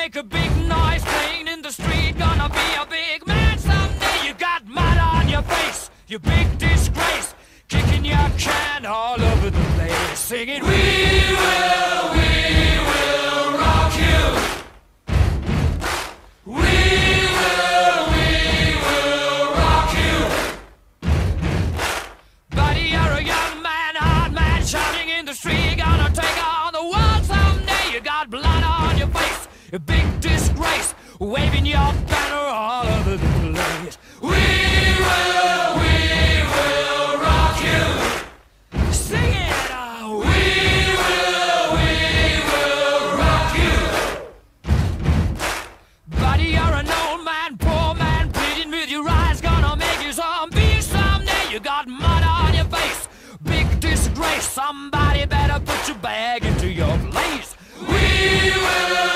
make a big noise playing in the street. Gonna be a big man someday. You got mud on your face, you big disgrace. Kicking your can all over the place, singing, we will rock you. We will rock you. Buddy, you're a young man, hard man, shouting in the street. Gonna take on the world someday. You got blood on your face, a big disgrace, waving your banner all over the place. We will rock you. Sing it, we will rock you. Buddy, you're an old man, poor man, pleading with your eyes. Gonna make you zombie someday. You got mud on your face, big disgrace. Somebody better put your bag into your place. We will